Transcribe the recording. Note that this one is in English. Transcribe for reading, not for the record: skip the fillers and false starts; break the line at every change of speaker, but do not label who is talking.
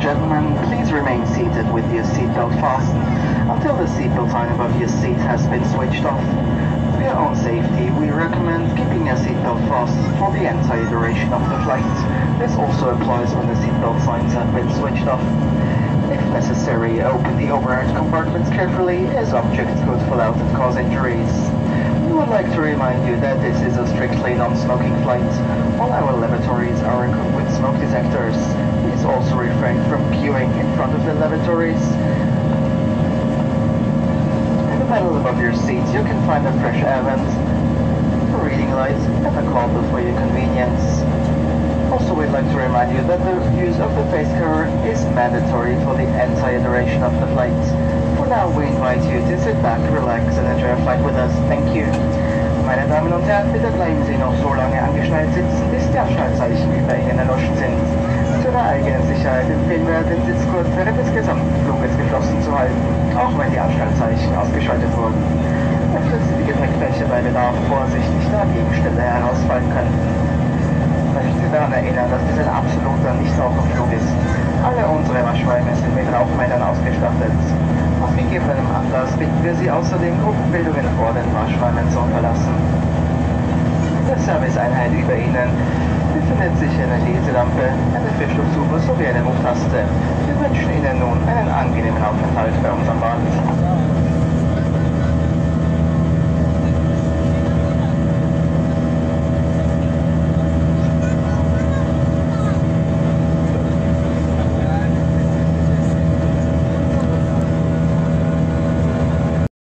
gentlemen, please remain seated with your seatbelt fastened until the seatbelt sign above your seat has been switched off. For your own safety, we recommend keeping your seatbelt fastened for the entire duration of the flight. This also applies when the seatbelt signs have been switched off. If necessary, open the overhead compartments carefully as objects could fall out and cause injuries. We would like to remind you that this is a strictly non-smoking flight. All our lavatories are equipped with smoke detectors. Please also refrain from queuing in front of the lavatories. In the panel above your seats, you can find a fresh air vent, a reading light, and a cloth for your convenience. Also, we'd like to remind you that the use of the face cover is mandatory for the entire duration of the flight. For now, we invite you to sit back, relax, and enjoy your flight with us. Thank you. Meine Damen und Herren, bitte bleiben Sie noch so lange angeschnallt sitzen, bis die Abschnallzeichen über Ihnen erloschen sind. Zu der eigenen Sicherheit empfehlen wir, den Sitzgurt während des gesamten Fluges geschlossen zu halten, auch wenn die Abschnallzeichen ausgeschaltet wurden. Öffnen Sie die Gepäckfläche bei Bedarf vorsichtig, da Gegenstände herausfallen können. Ich möchte Sie daran erinnern, dass dies ein absoluter Nichtraucherflug ist. Alle unsere Waschräume sind mit Rauchmeldern ausgestattet. Aus gegebenem Anlass bitten wir Sie außerdem, Gruppenbildungen vor den Waschräumen zu unterlassen. In der Serviceeinheit über Ihnen befindet sich eine Leselampe, eine Verschlusssuche sowie eine Ruftaste. Wir wünschen Ihnen nun einen angenehmen Aufenthalt bei unserem Bad.